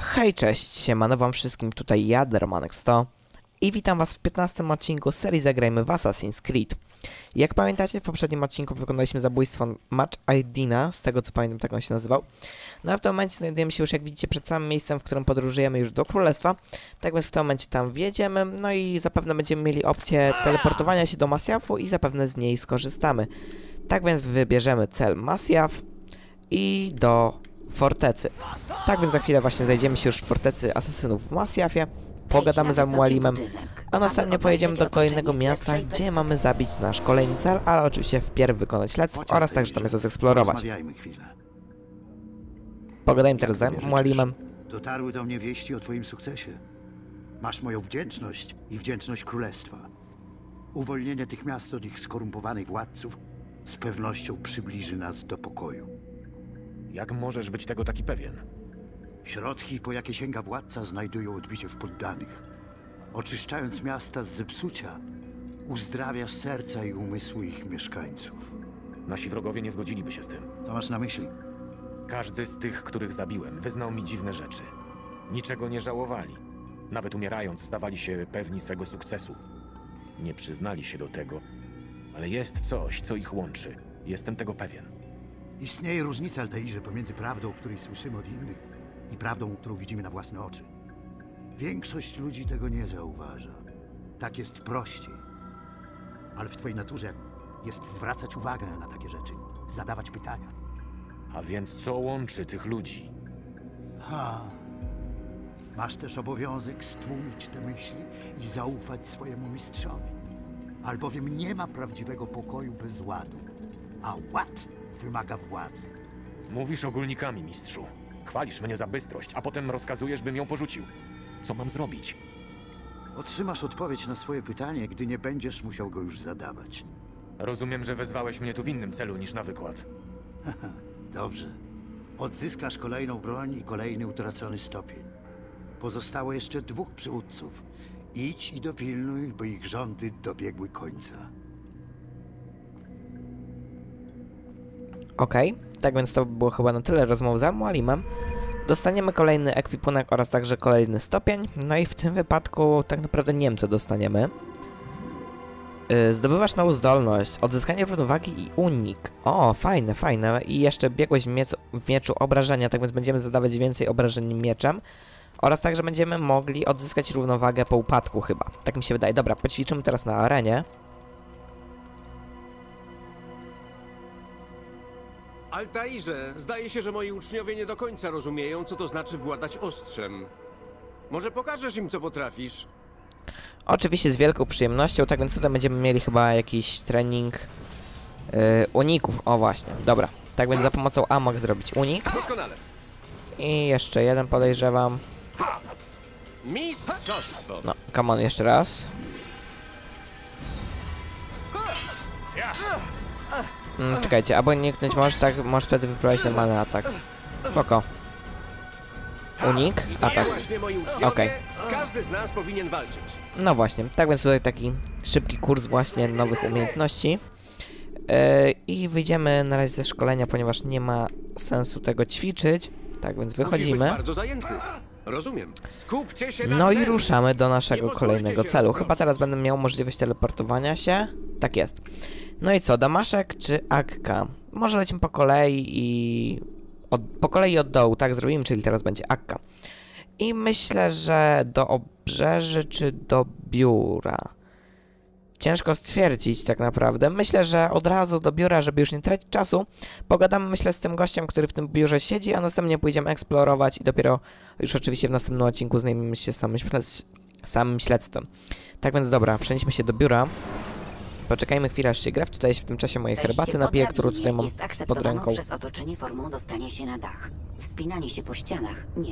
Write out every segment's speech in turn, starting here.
Hej, cześć, siemano wam wszystkim, tutaj ja, Dermanek100 i witam was w 15 odcinku serii Zagrajmy w Assassin's Creed. Jak pamiętacie, w poprzednim odcinku wykonaliśmy zabójstwo Mudhidina, z tego co pamiętam, tak on się nazywał. No a w tym momencie znajdujemy się już, jak widzicie, przed samym miejscem, w którym podróżujemy już do Królestwa. Tak więc w tym momencie tam wjedziemy, no i zapewne będziemy mieli opcję teleportowania się do Masjafu i zapewne z niej skorzystamy. Tak więc wybierzemy cel Masjaf i do fortecy. Tak więc za chwilę właśnie znajdziemy się już w fortecy asasynów w Masjafie, pogadamy z Al-Mualimem, a następnie pojedziemy do kolejnego miasta, gdzie mamy zabić nasz kolejny cel, ale oczywiście wpierw wykonać śledztwo oraz także tam jest zeksplorować. Pogadajmy teraz z Al-Mualimem. Dotarły do mnie wieści o twoim sukcesie. Masz moją wdzięczność i wdzięczność królestwa. Uwolnienie tych miast od ich skorumpowanych władców z pewnością przybliży nas do pokoju. Jak możesz być tego taki pewien? Środki, po jakie sięga władca, znajdują odbicie w poddanych. Oczyszczając miasta z zepsucia, uzdrawiasz serca i umysły ich mieszkańców. Nasi wrogowie nie zgodziliby się z tym. Co masz na myśli? Każdy z tych, których zabiłem, wyznał mi dziwne rzeczy. Niczego nie żałowali. Nawet umierając, zdawali się pewni swego sukcesu. Nie przyznali się do tego, ale jest coś, co ich łączy. Jestem tego pewien. Istnieje różnica, Altairze, pomiędzy prawdą, o której słyszymy od innych, i prawdą, którą widzimy na własne oczy. Większość ludzi tego nie zauważa. Tak jest prościej. Ale w twojej naturze jest zwracać uwagę na takie rzeczy, zadawać pytania. A więc co łączy tych ludzi? Masz też obowiązek stłumić te myśli i zaufać swojemu mistrzowi. Albowiem nie ma prawdziwego pokoju bez ładu, a ład wymaga władzy. Mówisz ogólnikami, mistrzu. Chwalisz mnie za bystrość, a potem rozkazujesz, bym ją porzucił. Co mam zrobić? Otrzymasz odpowiedź na swoje pytanie, gdy nie będziesz musiał go już zadawać. Rozumiem, że wezwałeś mnie tu w innym celu niż na wykład. Dobrze. Odzyskasz kolejną broń i kolejny utracony stopień. Pozostało jeszcze 2 przywódców. Idź i dopilnuj, by ich rządy dobiegły końca. Okej, tak więc to było chyba na tyle rozmów z Al-Mualimem. Dostaniemy kolejny ekwipunek oraz także kolejny stopień. No i w tym wypadku tak naprawdę nie wiem, co dostaniemy. Zdobywasz nową zdolność, odzyskanie równowagi i unik. O, fajne, fajne. I jeszcze biegłość w mieczu obrażenia, tak więc będziemy zadawać więcej obrażeń mieczem. Oraz także będziemy mogli odzyskać równowagę po upadku chyba. Tak mi się wydaje. Dobra, poćwiczymy teraz na arenie. Altairze, zdaje się, że moi uczniowie nie do końca rozumieją, co to znaczy władać ostrzem. Może pokażesz im, co potrafisz? Oczywiście z wielką przyjemnością, tak więc tutaj będziemy mieli chyba jakiś trening uników. O właśnie, dobra. Tak więc za pomocą A mogę zrobić unik. Doskonale. I jeszcze jeden podejrzewam. Mistrzostwo. No, come on, jeszcze raz. Czekajcie, albo uniknąć możesz tak, możesz wtedy wyprowadzić normalny atak. Spoko. Unik, atak. Okej. Każdy z nas powinien walczyć. No właśnie, tak więc tutaj taki szybki kurs właśnie nowych umiejętności. I wyjdziemy na razie ze szkolenia, ponieważ nie ma sensu tego ćwiczyć. Tak więc wychodzimy. Bardzo zajęty. Rozumiem. Skupcie się na No i celu. ruszamy do naszego Nie kolejnego pozwólcie się celu. rozproszyć. Chyba teraz będę miał możliwość teleportowania się. Tak jest. No i co, Damaszek czy Akka? Może lecimy po kolei i... po kolei od dołu, tak zrobimy, czyli teraz będzie Akka. I myślę, że do obrzeży czy do biura. Ciężko stwierdzić tak naprawdę. Myślę, że od razu do biura, żeby już nie tracić czasu. Pogadamy, myślę, z tym gościem, który w tym biurze siedzi, a następnie pójdziemy eksplorować i dopiero już oczywiście w następnym odcinku zajmiemy się samym śledztwem. Tak więc dobra, przenieśmy się do biura. Poczekajmy chwilę, aż się gra wczyta się w tym czasie mojej herbaty napiję, którą tutaj mam pod ręką. Przez otoczenie formą dostanie się na dach. Wspinanie się po ścianach nie.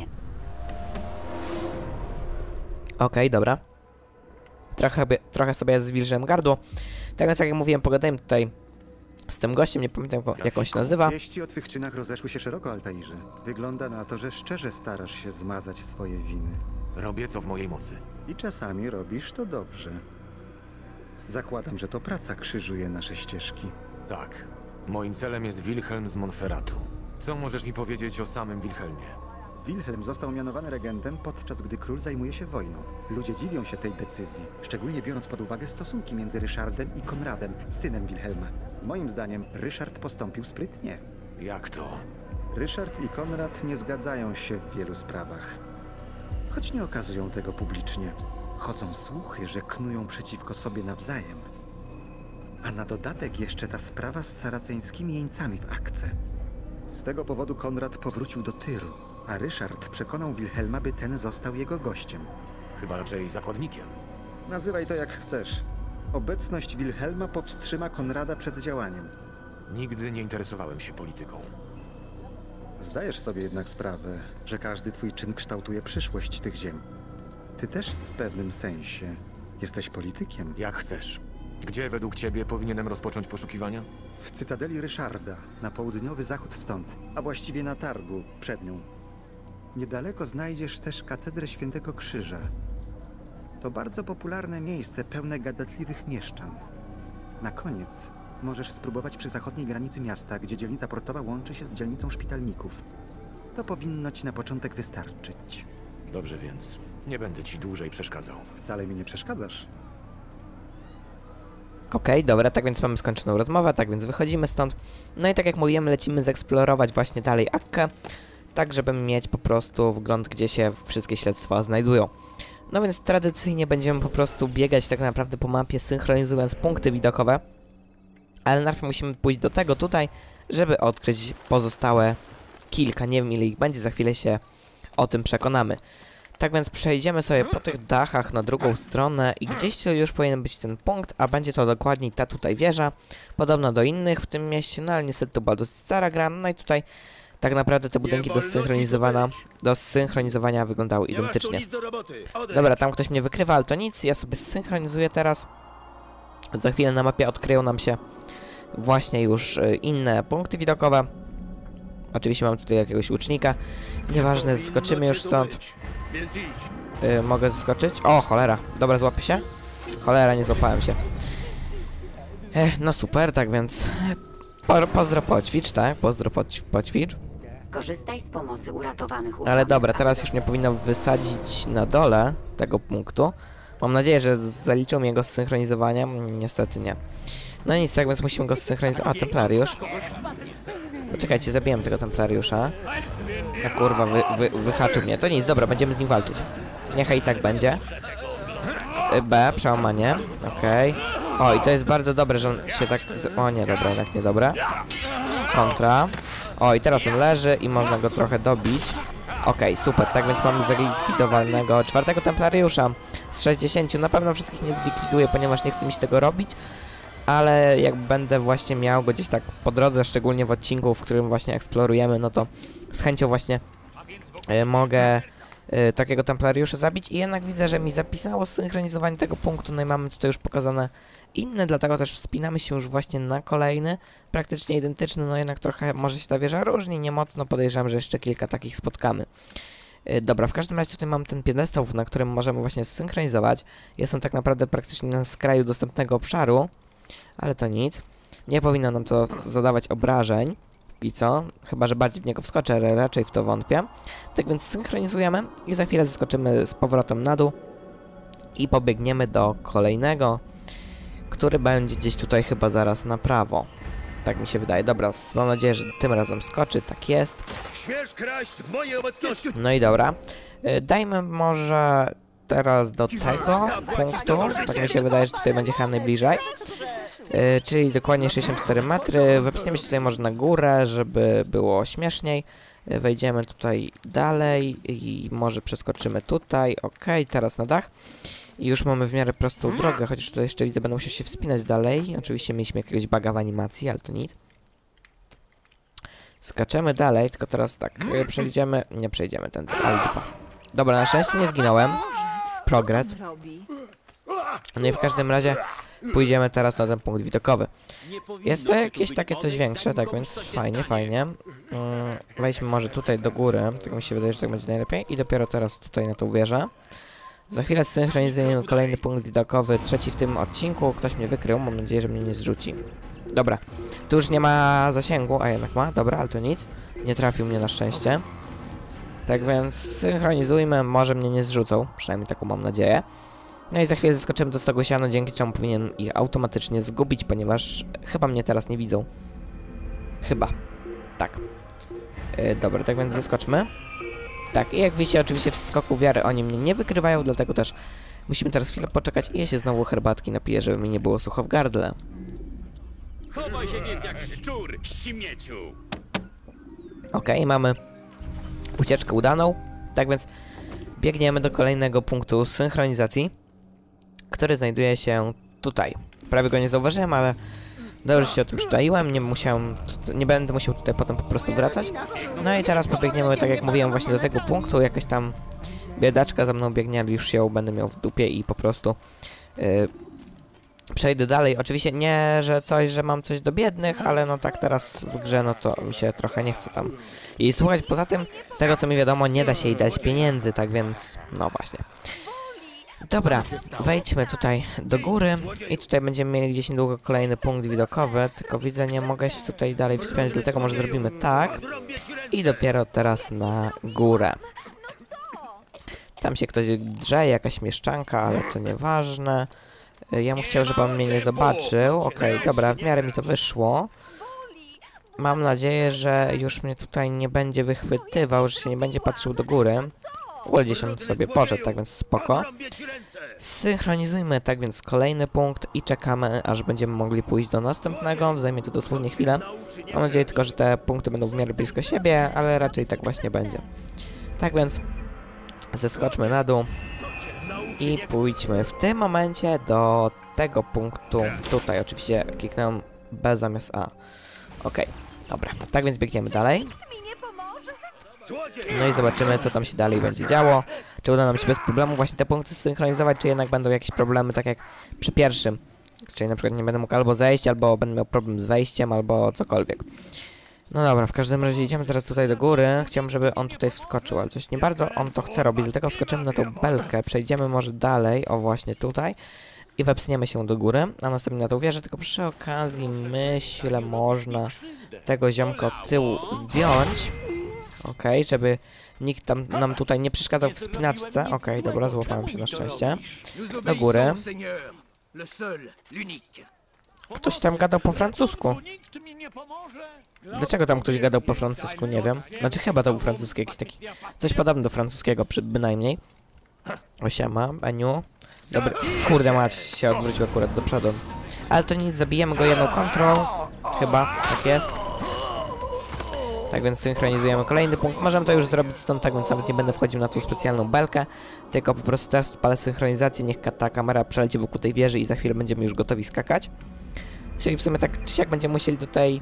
Okej, dobra. Trochę sobie zwilżyłem gardło. Tak więc jak mówiłem, pogadajmy tutaj z tym gościem, nie pamiętam jak on się nazywa. Wieści o twych czynach rozeszły się szeroko, Altairze. Wygląda na to, że szczerze starasz się zmazać swoje winy. Robię co w mojej mocy. I czasami robisz to dobrze. Zakładam, że to praca krzyżuje nasze ścieżki. Tak. Moim celem jest Wilhelm z Monferratu. Co możesz mi powiedzieć o samym Wilhelmie? Wilhelm został mianowany regentem, podczas gdy król zajmuje się wojną. Ludzie dziwią się tej decyzji, szczególnie biorąc pod uwagę stosunki między Ryszardem i Konradem, synem Wilhelma. Moim zdaniem Ryszard postąpił sprytnie. Jak to? Ryszard i Konrad nie zgadzają się w wielu sprawach. Choć nie okazują tego publicznie. Chodzą słuchy, że knują przeciwko sobie nawzajem. A na dodatek jeszcze ta sprawa z saraceńskimi jeńcami w Akce. Z tego powodu Konrad powrócił do Tyru, a Ryszard przekonał Wilhelma, by ten został jego gościem. Chyba raczej zakładnikiem. Nazywaj to jak chcesz. Obecność Wilhelma powstrzyma Konrada przed działaniem. Nigdy nie interesowałem się polityką. Zdajesz sobie jednak sprawę, że każdy twój czyn kształtuje przyszłość tych ziem. Ty też w pewnym sensie jesteś politykiem. Jak chcesz. Gdzie według ciebie powinienem rozpocząć poszukiwania? W cytadeli Ryszarda, na południowy zachód stąd, a właściwie na targu, przed nią. Niedaleko znajdziesz też katedrę Świętego Krzyża. To bardzo popularne miejsce, pełne gadatliwych mieszczan. Na koniec możesz spróbować przy zachodniej granicy miasta, gdzie dzielnica portowa łączy się z dzielnicą szpitalników. To powinno ci na początek wystarczyć. Dobrze więc. Nie będę ci dłużej przeszkadzał. Wcale mi nie przeszkadzasz. Okej, dobra, tak więc mamy skończoną rozmowę, tak więc wychodzimy stąd. No i tak jak mówiłem, lecimy zeksplorować właśnie dalej Akkę, tak żeby mieć po prostu wgląd, gdzie się wszystkie śledztwa znajdują. No więc tradycyjnie będziemy po prostu biegać tak naprawdę po mapie, synchronizując punkty widokowe. Ale najpierw musimy pójść do tego tutaj, żeby odkryć pozostałe kilka, nie wiem ile ich będzie, za chwilę się o tym przekonamy. Tak więc przejdziemy sobie po tych dachach na drugą stronę i gdzieś tu już powinien być ten punkt, a będzie to dokładniej ta tutaj wieża, podobna do innych w tym mieście, no ale niestety to była dosyć stara gra, no i tutaj tak naprawdę te budynki do synchronizowania wyglądały identycznie. Dobra, tam ktoś mnie wykrywa, ale to nic, ja sobie synchronizuję teraz. Za chwilę na mapie odkryją nam się właśnie już inne punkty widokowe. Oczywiście mam tutaj jakiegoś łucznika, nieważne, skoczymy już stąd. Mogę zeskoczyć? O, cholera. Dobra, złapię się? Cholera, nie złapałem się. No super, tak więc... Pozdro poćwicz, tak? Pozdro poćwicz. Skorzystaj z pomocy uratowanych Ale uczonych. dobra, teraz już mnie powinno wysadzić na dole tego punktu. Mam nadzieję, że zaliczą mi jego zsynchronizowania. Niestety nie. No nic, tak więc musimy go zsynchronizować. A, templariusz. Poczekajcie, zabiłem tego templariusza. A kurwa, wyhaczył mnie. To nic, dobra, będziemy z nim walczyć. Niechaj i tak będzie. B, przełamanie. Okej. O, i to jest bardzo dobre, że on się tak... O nie, dobra, jednak niedobre. Kontra. O, i teraz on leży i można go trochę dobić. Okej, super, tak więc mamy zlikwidowalnego czwartego templariusza z 60. Na pewno wszystkich nie zlikwiduję, ponieważ nie chce mi się tego robić. Ale jak będę właśnie miał go gdzieś tak po drodze, szczególnie w odcinku, w którym właśnie eksplorujemy, no to z chęcią właśnie mogę takiego templariusza zabić. I jednak widzę, że mi zapisało synchronizowanie tego punktu, no i mamy tutaj już pokazane inne, dlatego też wspinamy się już właśnie na kolejny, praktycznie identyczny, no jednak trochę może się ta wieża różni, nie mocno, podejrzewam, że jeszcze kilka takich spotkamy. Dobra, w każdym razie tutaj mam ten piedestał, na którym możemy właśnie zsynchronizować. Jestem tak naprawdę praktycznie na skraju dostępnego obszaru, ale to nic. Nie powinno nam to zadawać obrażeń, i co? Chyba że bardziej w niego wskoczę, ale raczej w to wątpię. Tak więc synchronizujemy i za chwilę zeskoczymy z powrotem na dół i pobiegniemy do kolejnego, który będzie gdzieś tutaj chyba zaraz na prawo. Tak mi się wydaje. Dobra, mam nadzieję, że tym razem skoczy. Tak jest. No i dobra. Dajmy może teraz do tego punktu. Tak mi się wydaje, że tutaj będzie chyba najbliżej. Czyli dokładnie 64 metry. Wepchniemy się tutaj może na górę, żeby było śmieszniej. Wejdziemy tutaj dalej i może przeskoczymy tutaj. Ok, teraz na dach. I już mamy w miarę prostą drogę, chociaż tutaj jeszcze widzę, będę musiał się wspinać dalej. Oczywiście mieliśmy jakiegoś buga w animacji, ale to nic. Skaczemy dalej, tylko teraz tak, przejdziemy... Nie przejdziemy ten, ale dupa. Dobra, na szczęście nie zginąłem. Progres. No i w każdym razie pójdziemy teraz na ten punkt widokowy. Jest to jakieś takie coś większe, tak więc fajnie, fajnie. Wejdźmy może tutaj do góry, tak mi się wydaje, że tak będzie najlepiej. I dopiero teraz tutaj na tą wieżę. Za chwilę synchronizujemy kolejny punkt widokowy, trzeci w tym odcinku. Ktoś mnie wykrył, mam nadzieję, że mnie nie zrzuci. Dobra, tu już nie ma zasięgu, a jednak ma, dobra, ale to nic. Nie trafił mnie na szczęście. Tak więc synchronizujmy, może mnie nie zrzucą, przynajmniej taką mam nadzieję. No i za chwilę zeskoczymy do tego siana, dzięki czemu powinien ich automatycznie zgubić, ponieważ chyba mnie teraz nie widzą. Chyba. Tak. Dobra, tak więc zeskoczmy. Tak, i jak widzicie, oczywiście w skoku wiary oni mnie nie wykrywają, dlatego też musimy teraz chwilę poczekać i ja się znowu herbatki napiję, żeby mi nie było sucho w gardle. Chowaj się więc jak szczur, śmieciu! Okej, mamy ucieczkę udaną. Tak więc biegniemy do kolejnego punktu synchronizacji, który znajduje się tutaj. Prawie go nie zauważyłem, ale dobrze się o tym przyczaiłem, nie będę musiał tutaj potem po prostu wracać. No i teraz pobiegniemy, tak jak mówiłem, właśnie do tego punktu. Jakaś tam biedaczka za mną biegnie, ale już ją będę miał w dupie i po prostu przejdę dalej. Oczywiście nie, że mam coś do biednych, ale no tak teraz w grze, no to mi się trochę nie chce tam jej słuchać. Poza tym, z tego co mi wiadomo, nie da się jej dać pieniędzy, tak więc, no właśnie. Dobra, wejdźmy tutaj do góry i tutaj będziemy mieli gdzieś niedługo kolejny punkt widokowy, tylko widzę, nie mogę się tutaj dalej wspiąć, dlatego może zrobimy tak i dopiero teraz na górę. Tam się ktoś drze, jakaś mieszczanka, ale to nieważne. Ja bym chciał, żeby on mnie nie zobaczył. Okej, dobra, w miarę mi to wyszło. Mam nadzieję, że już mnie tutaj nie będzie wychwytywał, że się nie będzie patrzył do góry. Gdzieś on sobie poszedł, tak więc spoko. Synchronizujmy, tak więc kolejny punkt i czekamy, aż będziemy mogli pójść do następnego. Zajmie to dosłownie chwilę. Mam nadzieję tylko, że te punkty będą w miarę blisko siebie, ale raczej tak właśnie będzie. Tak więc zeskoczmy na dół i pójdźmy w tym momencie do tego punktu. Tutaj oczywiście kliknę B zamiast A. Okej, dobra. Tak więc biegniemy dalej. No i zobaczymy, co tam się dalej będzie działo. Czy uda nam się bez problemu właśnie te punkty zsynchronizować, czy jednak będą jakieś problemy, tak jak przy pierwszym. Czyli na przykład nie będę mógł albo zejść, albo będę miał problem z wejściem, albo cokolwiek. No dobra, w każdym razie idziemy teraz tutaj do góry. Chciałbym, żeby on tutaj wskoczył, ale coś nie bardzo on to chce robić, dlatego wskoczymy na tą belkę, przejdziemy może dalej, o właśnie tutaj, i wepsniemy się do góry, a następnie na tą wieżę, tylko przy okazji myślę, można tego ziomka od tyłu zdjąć. Okej, żeby nikt tam nam tutaj nie przeszkadzał w wspinaczce. Okej, dobra, złapałem się na szczęście. Do góry. Ktoś tam gadał po francusku. Dlaczego tam ktoś gadał po francusku? Nie wiem. Znaczy chyba to był francuski, jakiś taki... Coś podobne do francuskiego, bynajmniej. Osiema, Aniu. Dobry. Kurde mać, się odwrócił akurat do przodu. Ale to nic, zabijemy go jedną kontrą. Chyba, tak jest. Tak więc synchronizujemy kolejny punkt. Możemy to już zrobić stąd, tak więc nawet nie będę wchodził na tą specjalną belkę. Tylko po prostu teraz odpalę synchronizację, niech ta kamera przeleci wokół tej wieży i za chwilę będziemy już gotowi skakać. Czyli w sumie tak czy siak będziemy musieli do tej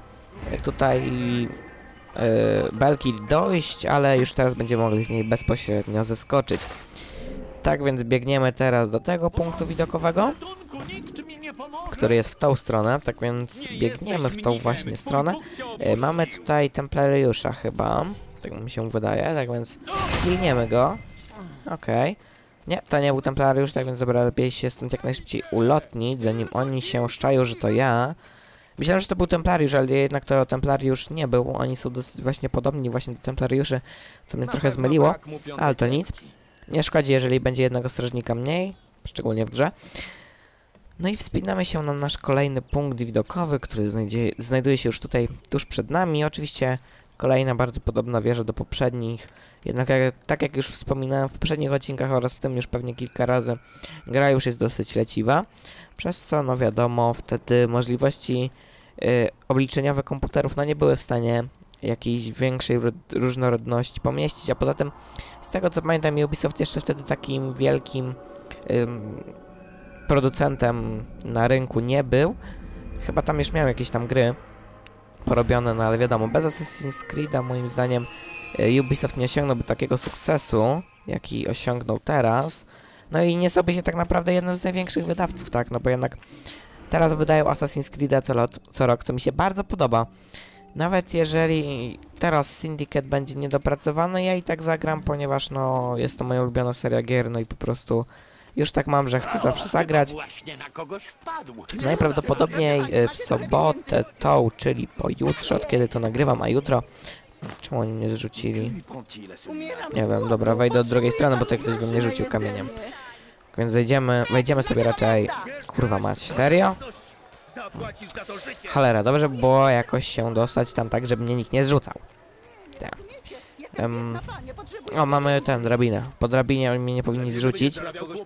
belki dojść, ale już teraz będziemy mogli z niej bezpośrednio zeskoczyć. Tak więc biegniemy teraz do tego punktu widokowego, który jest w tą stronę, tak więc biegniemy w tą właśnie stronę. Mamy tutaj templariusza chyba, tak mi się wydaje, tak więc pilniemy go. Okej. Nie, to nie był templariusz, tak więc dobra, lepiej się stąd jak najszybciej ulotnić, zanim oni się szczają, że to ja. Myślałem, że to był templariusz, ale jednak to templariusz nie był. Oni są dosyć właśnie podobni właśnie do templariuszy, co mnie trochę zmyliło, ale to nic. Nie szkodzi, jeżeli będzie jednego strażnika mniej, szczególnie w grze. No i wspinamy się na nasz kolejny punkt widokowy, który znajduje się już tutaj tuż przed nami. Oczywiście kolejna bardzo podobna wieża do poprzednich. Jednak tak jak już wspominałem w poprzednich odcinkach oraz w tym już pewnie kilka razy, gra już jest dosyć leciwa. Przez co, no wiadomo, wtedy możliwości obliczeniowe komputerów no nie były w stanie jakiejś większej różnorodności pomieścić, a poza tym, z tego co pamiętam, Ubisoft jeszcze wtedy takim wielkim producentem na rynku nie był. Chyba tam już miał jakieś tam gry porobione, no ale wiadomo, bez Assassin's Creed'a moim zdaniem Ubisoft nie osiągnąłby takiego sukcesu, jaki osiągnął teraz. No i nie sobie się tak naprawdę jednym z największych wydawców, tak, no bo jednak teraz wydają Assassin's Creed'a co rok, co mi się bardzo podoba. Nawet jeżeli teraz Syndicate będzie niedopracowany, ja i tak zagram, ponieważ no jest to moja ulubiona seria gier, no i po prostu już tak mam, że chcę zawsze zagrać. Najprawdopodobniej w sobotę czyli pojutrze, od kiedy to nagrywam, a jutro Czemu oni mnie zrzucili? Nie wiem, dobra, wejdę od drugiej strony, bo tutaj ktoś we mnie rzucił kamieniem. Więc wejdziemy sobie raczej... Kurwa mać, serio? Cholera, dobrze by było jakoś się dostać tam tak, żeby mnie nikt nie zrzucał. Tak. O, mamy drabinę. Po drabinie oni mnie nie powinni zrzucić.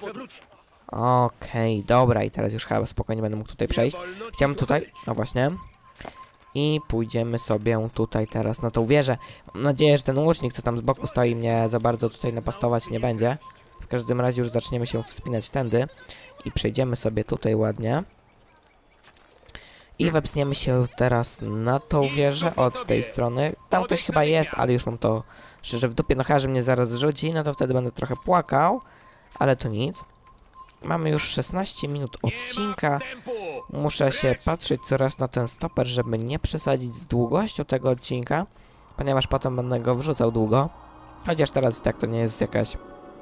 Okej, dobra, i teraz już chyba spokojnie będę mógł tutaj przejść. Chciałem tutaj, no właśnie. I pójdziemy sobie tutaj teraz na tą wieżę. Mam nadzieję, że ten łucznik, co tam z boku stoi, mnie za bardzo tutaj napastować nie będzie. W każdym razie już zaczniemy się wspinać tędy. I przejdziemy sobie tutaj ładnie. I wepsniemy się teraz na tą wieżę od tej strony. Tam ktoś chyba jest, ale już mam to szczerze w dupie. No chyba, że mnie zaraz rzuci, no to wtedy będę trochę płakał. Ale to nic. Mamy już 16 minut odcinka. Muszę się patrzeć coraz na ten stoper, żeby nie przesadzić z długością tego odcinka, ponieważ potem będę go wrzucał długo. Chociaż teraz tak to nie jest jakaś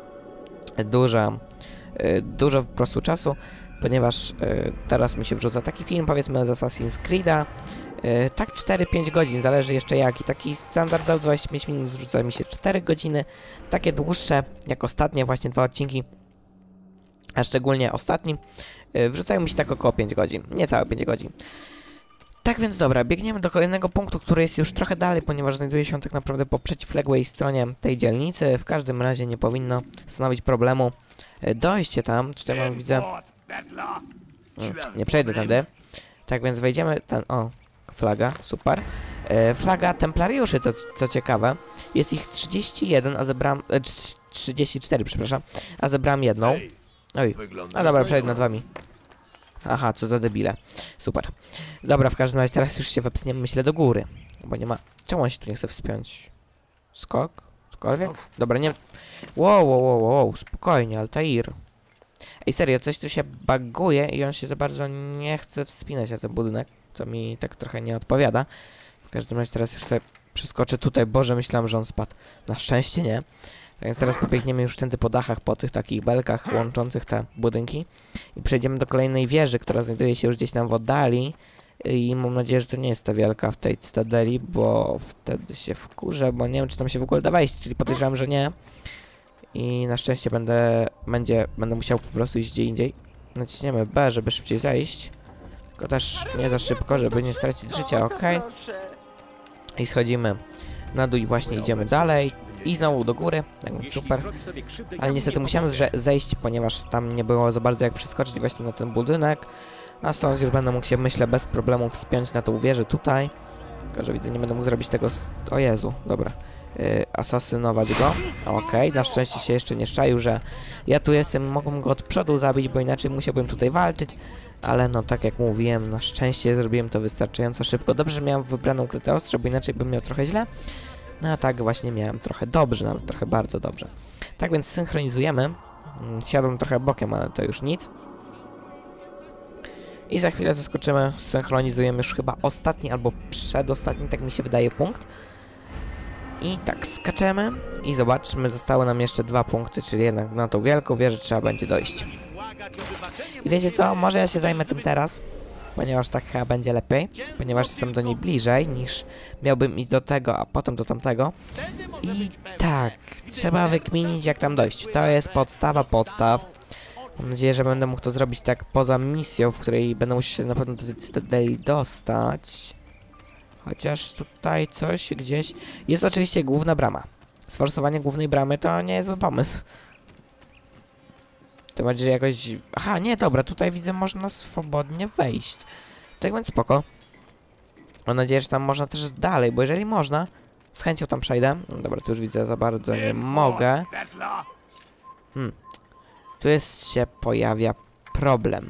dużo po prostu czasu, ponieważ teraz mi się wrzuca taki film, powiedzmy z Assassin's Creed'a. Tak 4-5 godzin, zależy jeszcze jaki. Taki standardowy 25 minut wrzuca mi się 4 godziny. Takie dłuższe, jak ostatnie właśnie 2 odcinki, a szczególnie ostatni, wrzucają mi się tak około 5 godzin, niecałe 5 godzin. Tak więc dobra, biegniemy do kolejnego punktu, który jest już trochę dalej, ponieważ znajduje się on tak naprawdę po przeciwległej stronie tej dzielnicy. W każdym razie nie powinno stanowić problemu dojście tam. Tutaj mam, widzę... nie przejdę tędy. Tak więc wejdziemy... O, flaga, super. Flaga templariuszy, co ciekawe. Jest ich 31, a zebrałem... 34, przepraszam. A zebrałem jedną. Oj, no dobra, przejdę nad wami. Aha, co za debile. Super. Dobra, w każdym razie teraz już się wepsniemy, myślę, do góry. Bo nie ma... Czemu on się tu nie chce wspiąć? Skok? Cokolwiek? Dobra, nie... Wow, spokojnie, Altair. Ej, serio, coś tu się buguje i on się za bardzo nie chce wspinać na ten budynek, co mi tak trochę nie odpowiada. W każdym razie teraz już sobie przeskoczę tutaj. Boże, myślałem, że on spadł. Na szczęście nie. Tak więc teraz pobiegniemy już tędy po dachach, po tych takich belkach łączących te budynki. I przejdziemy do kolejnej wieży, która znajduje się już gdzieś tam w oddali. I mam nadzieję, że to nie jest ta wielka w tej cytadeli, bo wtedy się wkurzę, bo nie wiem, czy tam się w ogóle da wejść, czyli podejrzewam, że nie. I na szczęście będę musiał po prostu iść gdzie indziej. Naciśniemy B, żeby szybciej zejść. Tylko też nie za szybko, żeby nie stracić życia, ok? I schodzimy na dół i właśnie idziemy dalej. I znowu do góry, tak więc super. Ale niestety musiałem zejść, ponieważ tam nie było za bardzo jak przeskoczyć właśnie na ten budynek. A stąd już będę mógł się, myślę, bez problemu wspiąć na tą wieżę tutaj. Tylko, że widzę, nie będę mógł zrobić tego O Jezu, dobra. Asasynować go. Okej, na szczęście się jeszcze nie szczaił, że ja tu jestem, mogłem go od przodu zabić, bo inaczej musiałbym tutaj walczyć. Ale no, tak jak mówiłem, na szczęście zrobiłem to wystarczająco szybko. Dobrze, że miałem wybraną ukryte ostrze, bo inaczej bym miał trochę źle. No a tak właśnie miałem trochę dobrze, nawet trochę bardzo dobrze. Tak więc synchronizujemy. Siadłem trochę bokiem, ale to już nic. I za chwilę zaskoczymy, synchronizujemy już chyba ostatni albo przedostatni, tak mi się wydaje, punkt. I tak skaczemy i zobaczmy, zostały nam jeszcze 2 punkty, czyli jednak na tą wielką wieżę trzeba będzie dojść. I wiecie co, może ja się zajmę tym teraz, ponieważ tak chyba będzie lepiej, ponieważ jestem do niej bliżej niż miałbym iść do tego, a potem do tamtego. I tak, trzeba wykminić, jak tam dojść. To jest podstawa podstaw. Mam nadzieję, że będę mógł to zrobić tak poza misją, w której będę musiał się na pewno do tej cytadeli dostać. Chociaż tutaj coś gdzieś... Jest oczywiście główna brama. Sforsowanie głównej bramy to nie jest zły pomysł. To będzie jakoś... Aha, nie, dobra, tutaj widzę, można swobodnie wejść. Tak więc spoko. Mam nadzieję, że tam można też dalej, bo jeżeli można, z chęcią tam przejdę. No dobra, tu już widzę, za bardzo nie mogę. Tu się pojawia problem.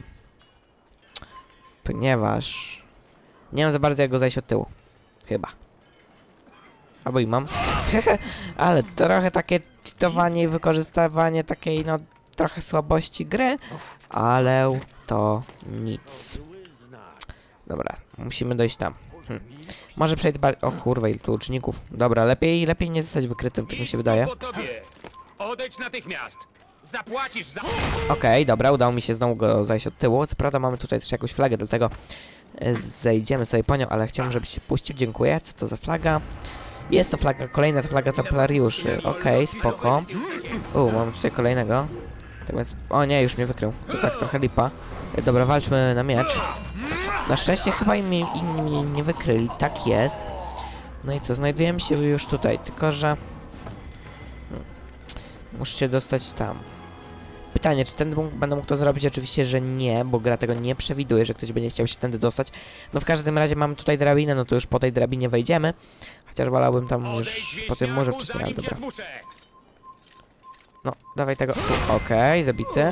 Ponieważ... Nie mam za bardzo jak go zajść od tyłu. Chyba. Albo i mam. Ale trochę takie cheatowanie i wykorzystywanie takiej, no, trochę słabości gry. Ale to nic. Dobra, musimy dojść tam. Może przejdę bardziej... O kurwa, ile tu łuczników. Dobra, lepiej nie zostać wykrytym, tak mi się wydaje. Odejdź natychmiast. Zapłacisz za... Okej, dobra, udało mi się znowu go zajść od tyłu. Co prawda mamy tutaj też jakąś flagę, dlatego zejdziemy sobie po nią, ale chciałbym, żebyś się puścił. Dziękuję. Co to za flaga? Jest to flaga, kolejna to flaga templariuszy. Okej, spoko. Mam tutaj kolejnego. Tak więc... O nie, już mnie wykrył. To tak trochę lipa. Dobra, walczmy na miecz. Na szczęście chyba inni mnie nie wykryli. Tak jest. No i co, znajdujemy się już tutaj, tylko że... Muszę się dostać tam. Pytanie, czy tędy będę mógł to zrobić? Oczywiście, że nie, bo gra tego nie przewiduje, że ktoś będzie chciał się tędy dostać. No w każdym razie mamy tutaj drabinę, no to już po tej drabinie wejdziemy. Chociaż wolałbym tam już po tym murze wcześniej, ale dobra. No, dawaj tego. Okej, zabity.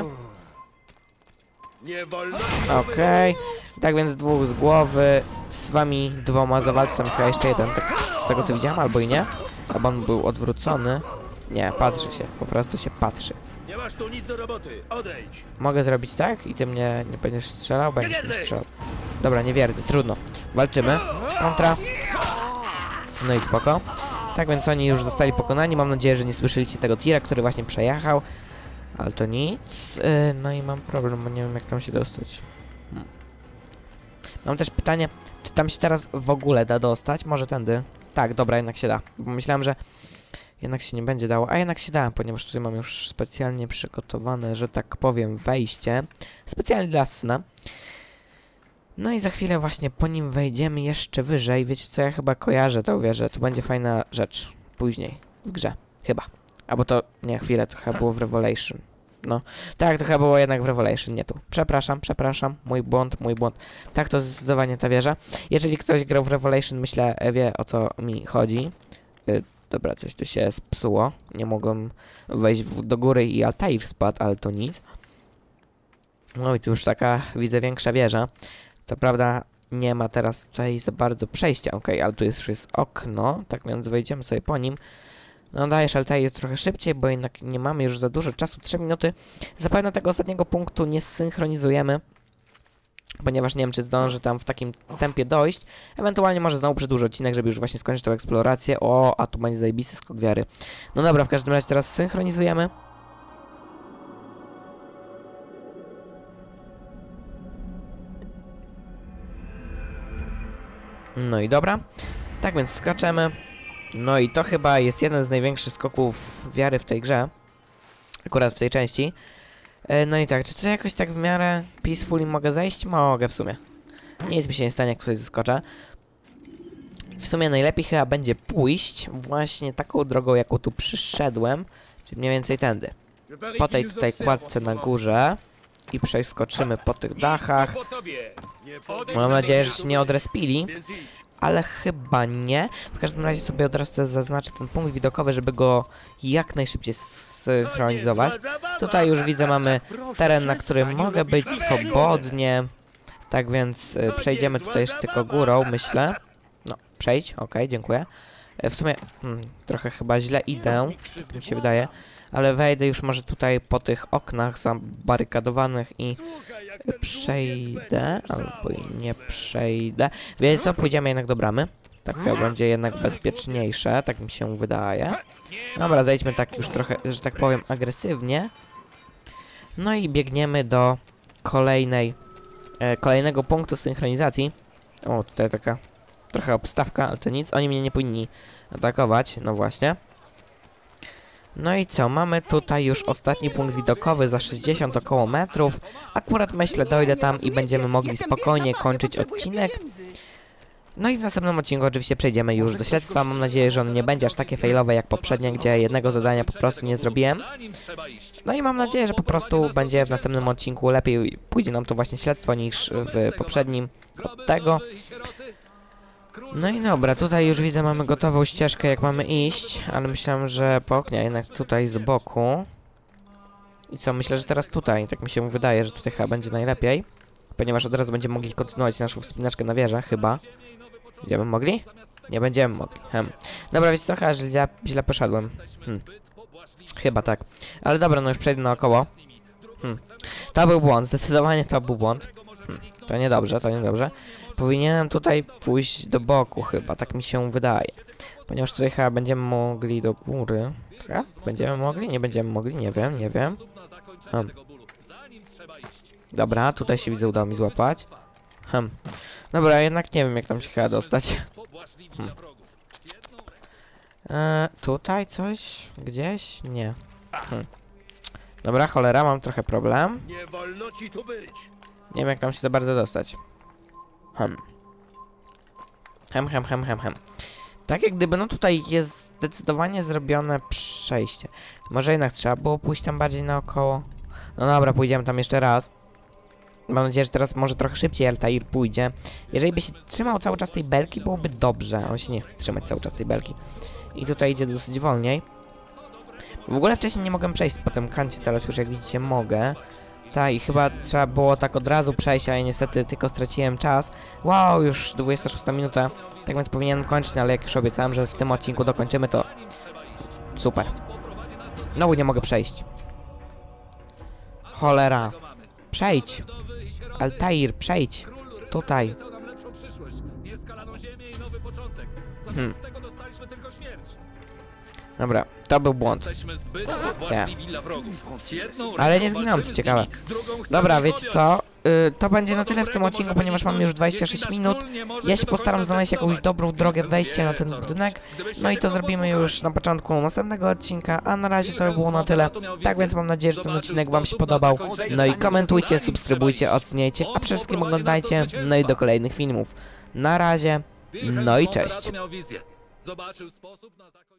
Okej. Tak więc dwóch z głowy. Z wami dwoma zawalczy, tam jest chyba jeszcze jeden, tak z tego co widziałem, albo i nie. Albo on był odwrócony. Nie, patrzy się, po prostu się patrzy. Nie masz tu nic do roboty, odejdź. Mogę zrobić tak i ty mnie nie będziesz strzelał, będziesz mnie strzelał. Dobra, niewierny, trudno. Walczymy. Kontra. No i spoko. Tak więc oni już zostali pokonani. Mam nadzieję, że nie słyszeliście tego tira, który właśnie przejechał. Ale to nic. No i mam problem, bo nie wiem jak tam się dostać. Mam też pytanie, czy tam się teraz w ogóle da dostać? Może tędy? Tak, dobra, jednak się da. Bo myślałem, że jednak się nie będzie dało, a jednak się da, ponieważ tutaj mam już specjalnie przygotowane, że tak powiem, wejście. Specjalnie dla sna. No i za chwilę właśnie po nim wejdziemy jeszcze wyżej. Wiecie co, ja chyba kojarzę tą wieżę. Tu będzie fajna rzecz. Później. W grze. Chyba. Albo to... Nie, chwilę, to chyba było w Revelation. No. Tak, to chyba było jednak w Revelation, nie tu. Przepraszam. Mój błąd. Tak, to zdecydowanie ta wieża. Jeżeli ktoś grał w Revelation, myślę, wie o co mi chodzi. Dobra, coś tu się spsuło. Nie mogłem wejść do góry i Altair spadł, ale to nic. No i tu już taka, widzę, większa wieża. Co prawda nie ma teraz tutaj za bardzo przejścia. Okej, ale tu już jest okno, tak więc wejdziemy sobie po nim. No dajesz Altair trochę szybciej, bo jednak nie mamy już za dużo czasu. 3 minuty. Zapewne tego ostatniego punktu nie zsynchronizujemy, ponieważ nie wiem, czy zdążę tam w takim tempie dojść. Ewentualnie może znowu przedłużę odcinek, żeby już właśnie skończyć tę eksplorację. O, a tu będzie zajebisty skok wiary. No dobra, w każdym razie teraz synchronizujemy. No i dobra. Tak więc skaczemy. No i to chyba jest jeden z największych skoków wiary w tej grze. Akurat w tej części. No i tak, czy tutaj jakoś tak w miarę peacefully mogę zejść? Mogę w sumie. Nic mi się nie stanie, jak tutaj zeskoczę. W sumie najlepiej chyba będzie pójść właśnie taką drogą, jaką tu przyszedłem. Czyli mniej więcej tędy. Po tej tutaj kładce na górze. I przeskoczymy po tych dachach. Mam nadzieję, że się nie odrespili. Ale chyba nie. W każdym razie sobie od razu zaznaczę ten punkt widokowy, żeby go jak najszybciej zsynchronizować. Tutaj już widzę, mamy teren, na którym mogę być swobodnie. Tak więc przejdziemy tutaj jeszcze tylko górą, myślę. No, przejdź, okej, dziękuję. W sumie trochę chyba źle idę, tak mi się wydaje. Ale wejdę już może tutaj po tych oknach zabarykadowanych i przejdę, albo i nie przejdę. Więc co, pójdziemy jednak do bramy. Tak chyba będzie jednak bezpieczniejsze, tak mi się wydaje. Dobra, zejdźmy tak już trochę, że tak powiem, agresywnie. No i biegniemy do kolejnego punktu synchronizacji. O, tutaj taka trochę obstawka, ale to nic. Oni mnie nie powinni atakować, no właśnie. No i co, mamy tutaj już ostatni punkt widokowy za 60 około metrów. Akurat myślę, dojdę tam i będziemy mogli spokojnie kończyć odcinek. No i w następnym odcinku oczywiście przejdziemy już do śledztwa. Mam nadzieję, że ono nie będzie aż takie failowe jak poprzednie, gdzie jednego zadania po prostu nie zrobiłem. No i mam nadzieję, że po prostu będzie w następnym odcinku lepiej pójdzie nam to właśnie śledztwo niż w poprzednim od tego. No i dobra, tutaj już widzę, mamy gotową ścieżkę, jak mamy iść, ale myślałem, że po oknie, jednak tutaj z boku. I co, myślę, że teraz tutaj, tak mi się wydaje, że tutaj chyba będzie najlepiej. Ponieważ od razu będziemy mogli kontynuować naszą wspinaczkę na wieżę, chyba. Będziemy mogli? Nie będziemy mogli. Dobra, wiecie co, chyba źle poszedłem. Chyba tak. Ale dobra, no już przejdę naokoło. To był błąd, zdecydowanie to był błąd. To niedobrze, to niedobrze. Powinienem tutaj pójść do boku chyba, tak mi się wydaje. Ponieważ tutaj chyba będziemy mogli do góry. Tak? Będziemy mogli? Nie będziemy mogli? Nie wiem, nie wiem. Dobra, tutaj się widzę, udało mi złapać. Dobra, jednak nie wiem, jak tam się chyba dostać. Tutaj coś? Gdzieś? Nie. Dobra, cholera, mam trochę problem. Nie wolno ci tu być. Nie wiem, jak tam się za bardzo dostać. Tak jak gdyby, no tutaj jest zdecydowanie zrobione przejście. Może jednak trzeba było pójść tam bardziej naokoło. No dobra, pójdziemy tam jeszcze raz. Mam nadzieję, że teraz może trochę szybciej Altair pójdzie. Jeżeli by się trzymał cały czas tej belki, byłoby dobrze. On się nie chce trzymać cały czas tej belki. I tutaj idzie dosyć wolniej. W ogóle wcześniej nie mogłem przejść po tym kancie, teraz już jak widzicie mogę. Tak, i chyba trzeba było tak od razu przejść, a ja niestety tylko straciłem czas. Wow, już 26 minuta, tak więc powinienem kończyć, no ale jak już obiecałem, że w tym odcinku dokończymy, to super. Znowu nie mogę przejść. Cholera. Przejdź. Altair, przejdź. Tutaj. Dobra, to był błąd. Ale nie zginąłem, co ciekawe. Dobra, wiecie co? To będzie na tyle w tym odcinku, ponieważ mamy już 26 minut. Ja się postaram znaleźć jakąś dobrą drogę wejścia na ten budynek. No i to zrobimy już na początku następnego odcinka, a na razie to by było na tyle. Tak więc mam nadzieję, że ten odcinek wam się podobał. No i komentujcie, subskrybujcie, oceniajcie, a przede wszystkim oglądajcie. No i do kolejnych filmów. Na razie, no i cześć. Zobaczył sposób na